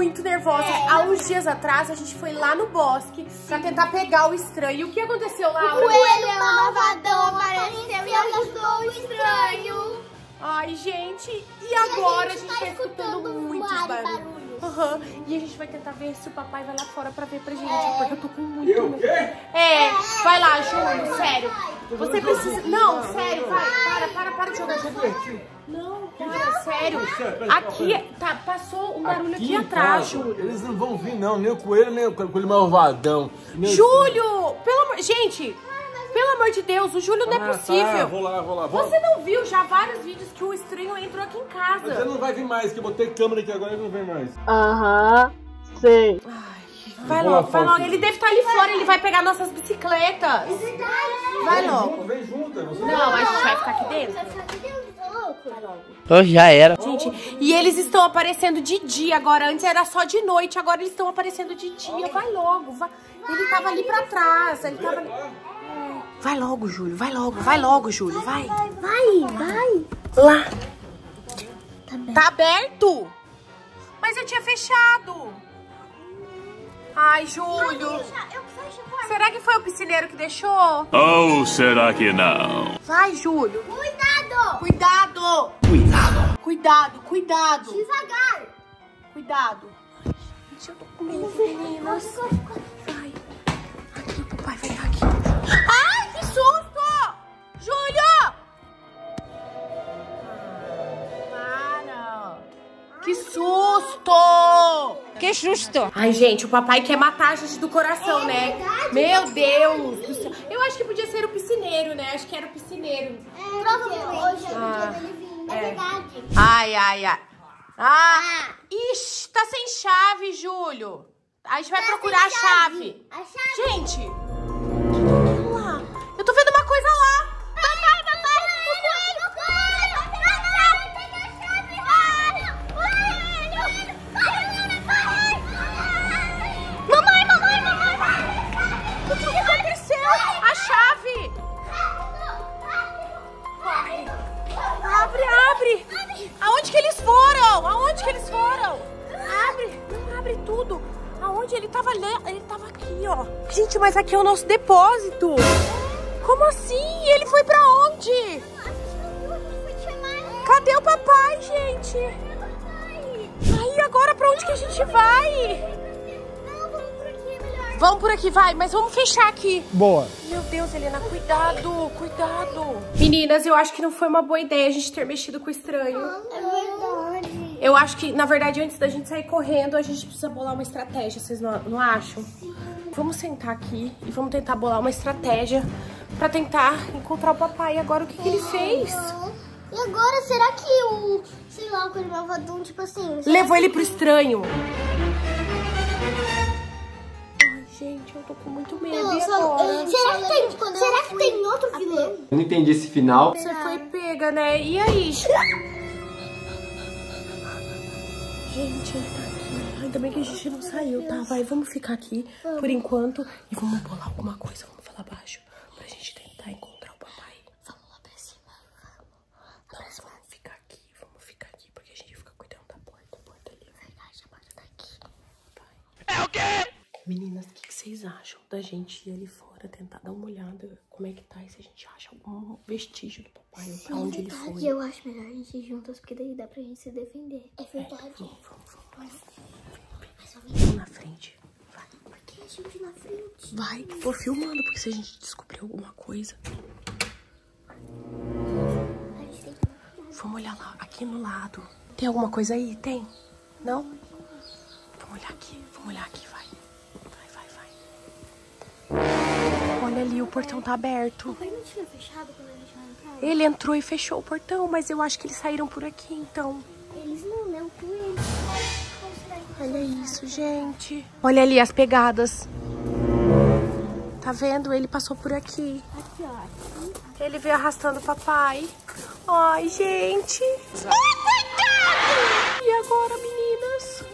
muito nervosa. Há uns dias atrás, a gente foi lá no bosque pra tentar pegar o estranho. E o que aconteceu, Laura? O coelho malvadão apareceu e assustou o estranho. Ai, gente, e agora a gente tá escutando muitos barulhos. E a gente vai tentar ver se o papai vai lá fora pra ver pra gente, porque eu tô com muito medo. Vai lá, Júlio, sério. Você precisa... Não, sério, vai, para de jogar jogo. Não, cara, sério. Aqui, passou um barulho aqui atrás, Júlio. Eles não vão vir não, nem o coelho, nem o coelho malvadão. Júlio, pelo amor... Gente... Pelo amor de Deus, o Júlio não é possível. Tá, vou lá. Você não viu já vários vídeos que o estranho entrou aqui em casa? Mas ele não vai vir mais, que eu botei câmera aqui agora, ele não vem mais. Sei. Vai logo. Ele deve estar ali fora, ele vai pegar nossas bicicletas. Vai logo. Vem junto, Não, a gente vai ficar aqui dentro. Então já era. Gente, e eles estão aparecendo de dia agora. Antes era só de noite, agora eles estão aparecendo de dia. Vai logo, vai. Ele tava ali pra trás, ele tava ali... Vai logo, Júlio, vai logo, Júlio, vai. Lá. Tá aberto? Mas eu tinha fechado. Ai, Júlio. Será que foi o piscineiro que deixou? Ou será que não? Vai, Júlio. Cuidado. Devagar. Cuidado. Gente, eu tô com medo, meninas. Vai. Aqui, o papai vai estar aqui. Ai, que susto! Júlio! Para! Que susto! Que susto! Ai, gente, o papai quer matar a gente do coração, né? Verdade, Meu Deus do céu. Eu acho que podia ser o piscineiro, né? Acho que era o piscineiro. Provavelmente hoje é o dia dele vir. É verdade. Ai. Ixi, tá sem chave, Júlio. A gente vai procurar a chave. Gente, vamos lá. Eu tô vendo uma coisa lá. Papai. O que aconteceu? A chave. Abre. Aonde que eles foram? Abre tudo. Aonde? Ele tava aqui, ó. Gente, mas aqui é o nosso depósito. Como assim? Ele foi pra onde? Cadê o papai, gente? Aí, agora pra onde que a gente vai? Vamos por aqui, vai. Mas vamos fechar aqui. Boa. Meu Deus, Helena, cuidado. Meninas, eu acho que não foi uma boa ideia a gente ter mexido com o estranho. É verdade. Eu acho que, na verdade, antes da gente sair correndo, a gente precisa bolar uma estratégia, vocês não acham? Sim. Vamos sentar aqui e vamos tentar bolar uma estratégia pra tentar encontrar o papai. Agora, o que ele fez? E agora, será que o coelho malvadão, tipo assim... Levou ele pro estranho. Ai, gente, eu tô com muito medo. E agora? Será que tem outro vilão? Eu não entendi esse final. Você foi pega, né? E aí? Gente, ele tá aqui. Ainda bem que a gente não saiu, tá? Vai, vamos ficar aqui por enquanto e vamos bolar alguma coisa. Vamos falar baixo pra gente tentar encontrar o papai. Vamos lá pra cima. Não, vamos ficar aqui porque a gente fica cuidando da porta. A porta ali. Verdade, a porta tá aqui. É o quê? Meninas, o que vocês acham da gente ir ali fora, tentar dar uma olhada como é que tá e se a gente acha algum vestígio do papai ou pra onde ele foi? Eu acho melhor a gente ir juntas, porque daí dá pra gente se defender. É verdade. Vamos na frente. Vai. Por que a gente na frente? Vai, tô filmando, porque se a gente descobrir alguma coisa... Vamos olhar lá, aqui no lado. Tem alguma coisa aí? Tem? Não? Vamos olhar aqui, vai. Olha ali, o portão tá aberto. O papai não tinha fechado quando a gente vai entrar? Ele entrou e fechou o portão, mas eu acho que eles saíram por aqui, então. Eles não, né? O coelho. Olha isso, gente. Olha ali as pegadas. Tá vendo? Ele passou por aqui. Aqui, ó. Ele veio arrastando o papai. Ai, gente. Ai, coitado! E agora, meninas?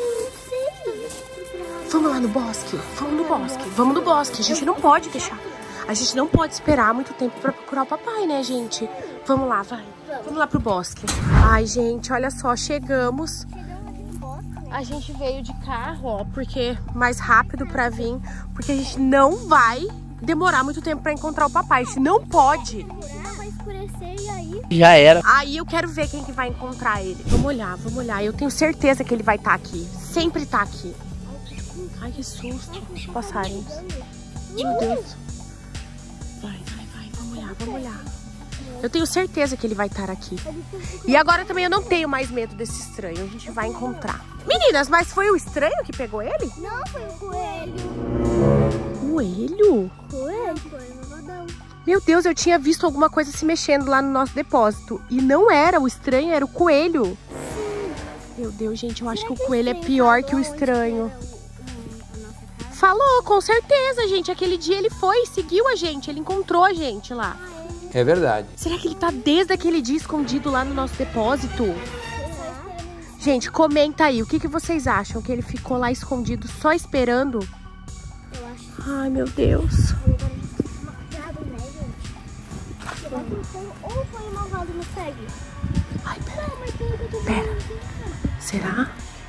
Vamos lá no bosque? Vamos no bosque. A gente não pode deixar. A gente não pode esperar muito tempo pra procurar o papai, né, gente? Vamos lá, vai. Vamos lá pro bosque. Ai, gente, olha só. Chegamos. Chegamos aqui no bosque. A gente veio de carro, ó, porque mais rápido pra vir, porque a gente não vai demorar muito tempo pra encontrar o papai. A gente não pode. Vai escurecer e aí... Já era. Aí eu quero ver quem que vai encontrar ele. Vamos olhar, vamos olhar. Eu tenho certeza que ele vai estar aqui. Sempre tá aqui. Ai, que susto. Os passarinhos. Meu Deus. Vai. Vamos olhar. Eu tenho certeza que ele vai estar aqui. E agora também eu não tenho mais medo desse estranho. A gente vai encontrar. Meninas, mas foi o estranho que pegou ele? Não, foi o coelho. Coelho? Coelho? Foi o malvadão. Meu Deus, eu tinha visto alguma coisa se mexendo lá no nosso depósito. E não era o estranho, era o coelho. Meu Deus, gente, eu acho que o coelho é pior que o estranho. Falou, com certeza, gente. Aquele dia ele foi, seguiu a gente, ele encontrou a gente lá. É verdade. Será que ele tá desde aquele dia escondido lá no nosso depósito? Gente, comenta aí, o que vocês acham? Que ele ficou lá escondido só esperando? Eu acho. Ai, meu Deus. Cuidado, né, gente? Será que foi ou foi o malvado no segue? Ai, pera. Não, mas tem que eu tô Pera. vendo. Será?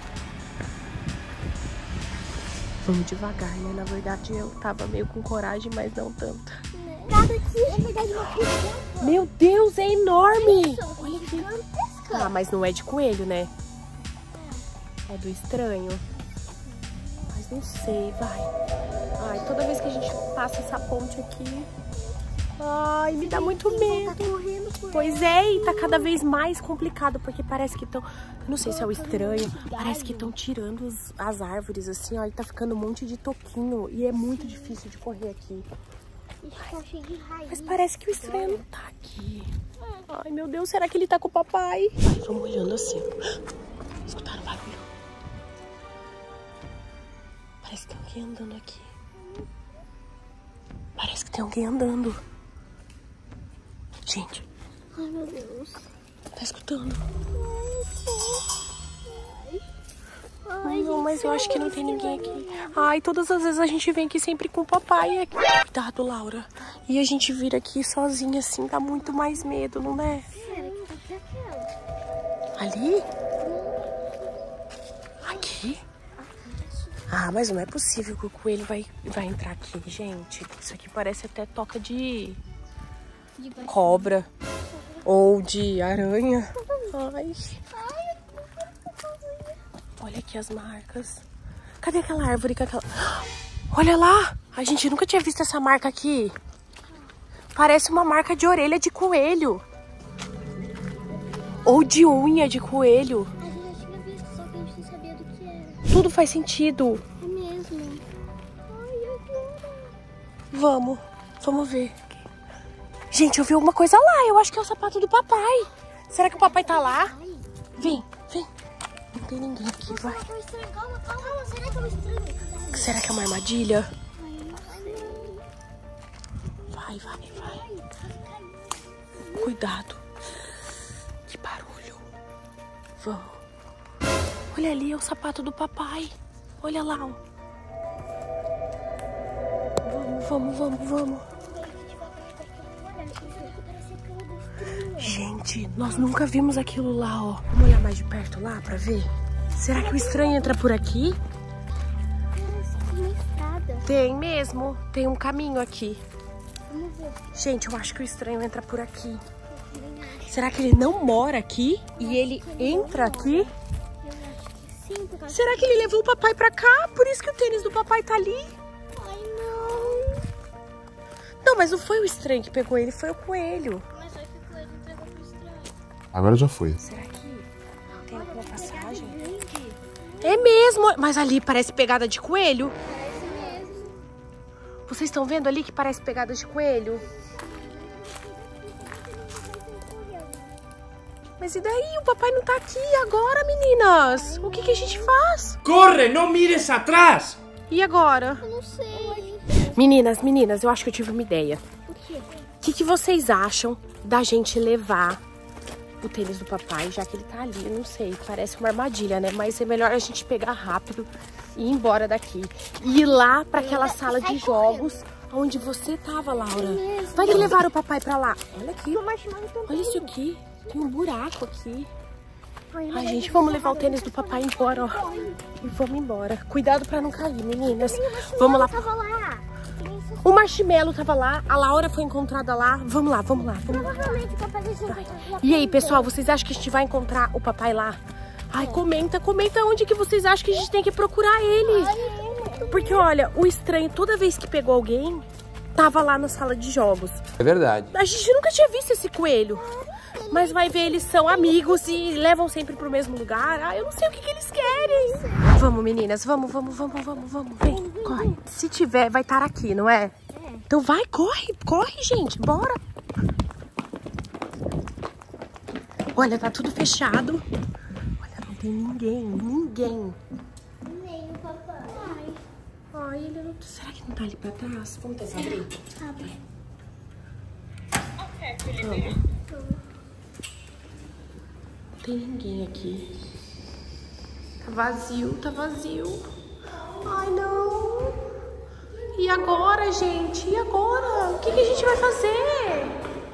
Vamos devagar, né? Na verdade, eu tava meio com coragem, mas não tanto. Nada aqui, é verdade, uma coisa. Meu Deus, é enorme! Olha que gigantesca. Ah, mas não é de coelho, né? É do estranho. Mas não sei, vai. Ai, toda vez que a gente passa essa ponte aqui... Ai, me dá muito medo. Tá correndo por Pois é, e tá cada vez mais complicado, porque parece que estão... Não sei se é o estranho, parece que estão tirando as árvores, assim, ó, e tá ficando um monte de toquinho. E é muito difícil de correr aqui. Tá cheio de raiz. Mas parece que o estranho não tá aqui. Ai, meu Deus, será que ele tá com o papai? Vai, vamos olhando assim. Escutaram o barulho? Parece que tem alguém andando aqui. Parece que tem alguém andando. Gente. Ai, meu Deus. Tá escutando? Ai, Não, mas eu acho que não tem ninguém aqui. Ai, todas as vezes a gente vem aqui sempre com o papai aqui. Cuidado, Laura. E a gente vira aqui sozinha assim, dá muito mais medo, não é? Ali? Aqui? Ah, mas não é possível que o coelho vai entrar aqui, gente. Isso aqui parece até toca de cobra ou de aranha. Ai. Olha aqui as marcas. Cadê aquela árvore? Olha lá! A gente nunca tinha visto essa marca aqui. Parece uma marca de orelha de coelho. Ou de unha de coelho. A gente já tinha visto, só que a gente não sabia do que era. Tudo faz sentido. É mesmo. Ai, Vamos ver. Gente, eu vi alguma coisa lá. Eu acho que é o sapato do papai. Será que o papai tá lá? Vem. Não tem ninguém aqui, vai. Calma, será que é um estranho? Será que é uma armadilha? Vai. Cuidado. Que barulho. Vamos. Olha ali, é o sapato do papai. Olha lá, ó. Vamos. Gente, nós nunca vimos aquilo lá, ó. Vamos olhar mais de perto lá pra ver? Será que o estranho entra por aqui? Tem uma estrada. Tem mesmo. Tem um caminho aqui. Vamos ver. Gente, eu acho que o estranho entra por aqui. Será que ele não mora aqui? E ele entra aqui? Eu acho que sim, por causa... Será que ele levou o papai pra cá? Por isso que o tênis do papai tá ali? Ai, não. Não, mas não foi o estranho que pegou ele, foi o coelho. Mas só que o coelho entregou pro estranho. Agora já foi. Será que tem alguma Pegada passagem? grande. É mesmo, mas ali parece pegada de coelho. Parece mesmo. Vocês estão vendo ali que parece pegada de coelho? Mas e daí? O papai não tá aqui agora, meninas? O que a gente faz? ¡Corre! ¡No mires atrás! E agora? Eu não sei. Meninas, eu acho que eu tive uma ideia. O quê? O que vocês acham da gente levar o tênis do papai, já que ele tá ali? Eu não sei, parece uma armadilha, né? Mas é melhor a gente pegar rápido e ir embora daqui. E ir lá pra aquela sala de jogos onde você tava, Laura. Vai que levaram o papai pra lá. Olha aqui. Olha isso aqui. Tem um buraco aqui. Ai, gente, vamos levar o tênis do papai embora, ó. E vamos embora. Cuidado pra não cair, meninas. Vamos lá. O Marshmallow tava lá, a Laura foi encontrada lá. Vamos lá, vamos lá, vamos lá. E aí, pessoal, vocês acham que a gente vai encontrar o papai lá? Ai, comenta onde que vocês acham que a gente tem que procurar ele. Porque, olha, o estranho, toda vez que pegou alguém, tava lá na sala de jogos. É verdade. A gente nunca tinha visto esse coelho. Mas vai ver, eles são amigos e levam sempre pro mesmo lugar. Ah, eu não sei o que eles querem. Vamos, meninas, vamos. Vem, corre. Se tiver, vai estar aqui, não é? Então vai, corre, gente, bora. Olha, tá tudo fechado. Olha, não tem ninguém. Nem o papai. Ai, ele não... Será que não tá ali pra trás? Vamos tentar abrir? Abre. Vamos. Não tem ninguém aqui. Tá vazio. Ai, não. E agora, gente? E agora? O que a gente vai fazer?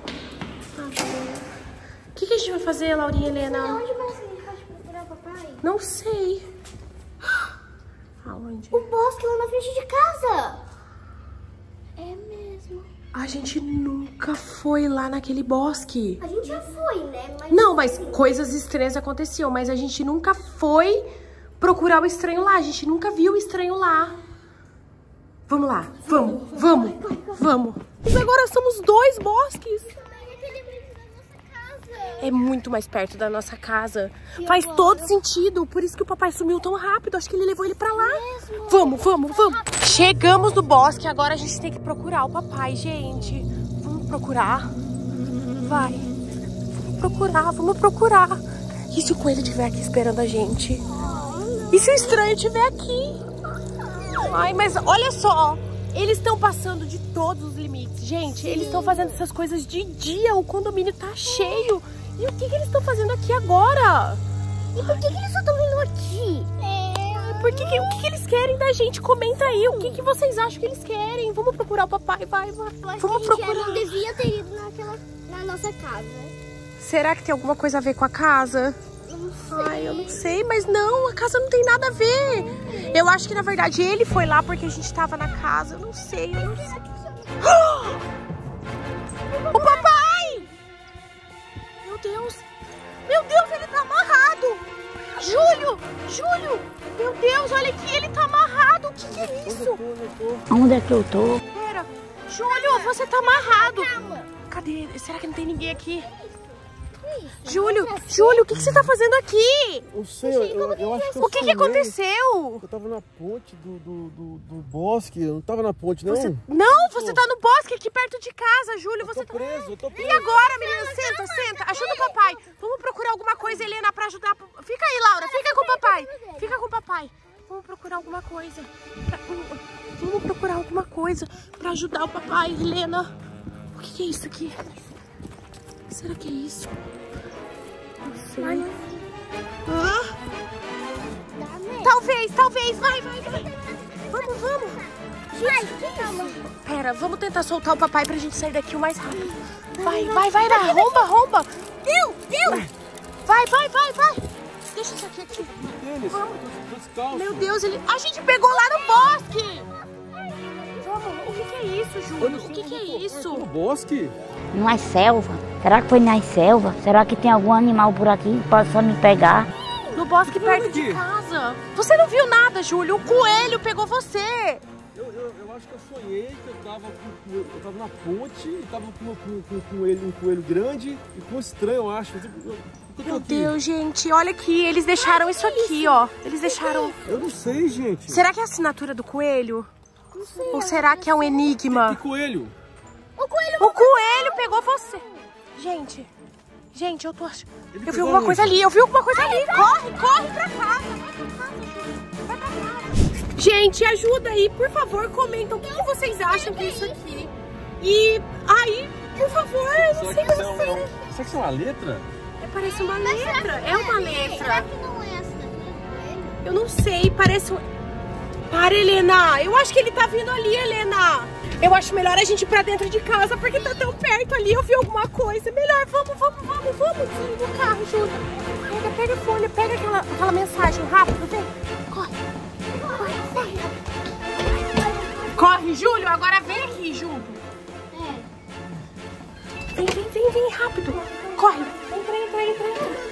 O que a gente vai fazer, Laurinha e Helena? Onde mais a gente pode procurar o papai? Não sei. Aonde? O bosque lá na frente de casa. É mesmo. A gente nunca foi lá naquele bosque. A gente já foi, né? Não, mas coisas estranhas aconteciam, mas a gente nunca foi procurar o estranho lá. A gente nunca viu o estranho lá. Vamos lá, vamos. Mas agora somos 2 bosques. É muito mais perto da nossa casa. Faz todo sentido. Por isso que o papai sumiu tão rápido. Acho que ele levou ele pra lá. Vamos. Chegamos no bosque. Agora a gente tem que procurar o papai, gente. Vamos procurar. Vai. Vamos procurar. E se o coelho estiver aqui esperando a gente? E se o estranho estiver aqui? Ai, mas olha só. Eles estão passando de todos os limites. Gente, eles estão fazendo essas coisas de dia. O condomínio tá cheio. E o que eles estão fazendo aqui agora? E por que eles só estão vindo aqui? O que eles querem da gente? Comenta aí. O que vocês acham que eles querem? Vamos procurar o papai, vai. Vamos procurar. Não devia ter ido na nossa casa. Será que tem alguma coisa a ver com a casa? Ai, eu não sei, mas não, a casa não tem nada a ver. Eu acho que, na verdade, ele foi lá porque a gente tava na casa. Eu não sei. O papai! Meu Deus, ele tá amarrado. Júlio, meu Deus, olha aqui, ele tá amarrado. O que é isso? Onde é que eu tô? Pera, Júlio, você tá amarrado. Cadê? Será que não tem ninguém aqui? Júlio, o que você tá fazendo aqui? Eu sei, eu acho que O que aconteceu? Eu tava na ponte do bosque, eu não tava na ponte, não. Você tá no bosque aqui perto de casa, Júlio. Eu tô preso. E agora, menina? Senta. Ajuda o papai. Vamos procurar alguma coisa, Helena, pra ajudar. Fica aí, Laura. Fica com o papai. Vamos procurar alguma coisa. Pra ajudar o papai, Helena. O que é isso aqui? Será que é isso? Não sei. Talvez. Vai. Vamos. Pera, vamos tentar soltar o papai pra gente sair daqui o mais rápido. Vai, arromba. Deu. Vai. Deixa isso aqui. Vamos. Meu Deus, a gente pegou lá no bosque. Vamos, o que é isso, Júlio? O que é isso? No bosque? Numa selva. Será que foi na selva? Será que tem algum animal por aqui que possa me pegar? No bosque perto de casa. Você não viu nada, Júlio. O coelho pegou você. Eu acho que eu sonhei que eu tava na ponte e tava com um coelho grande e com um estranho, eu acho. Meu Deus, gente. Olha aqui, eles deixaram isso aqui, ó. Eles deixaram... Eu não sei, gente. Será que é a assinatura do coelho? Não sei. Ou será que é um enigma? Que coelho? O coelho pegou você. Gente, eu tô achando... Eu vi alguma coisa ali, Corre pra casa. Vai pra casa. Gente, ajuda aí, por favor, comenta o que vocês acham que é isso aqui. E aí, por favor, eu não sei como ser. Será que isso é uma letra? Parece uma letra. É uma letra. Será que não é essa dele? Eu não sei, parece... Para, Helena. Eu acho que ele tá vindo ali, Helena. Eu acho melhor a gente ir pra dentro de casa, porque tá tão perto ali. Eu vi alguma coisa. Melhor, vamos. Desliga o carro, Júlia. pega a folha, pega aquela mensagem rápido, vem. Corre, corre, corre. Corre, Júlio, agora vem aqui junto. Vem, rápido. Corre, entra.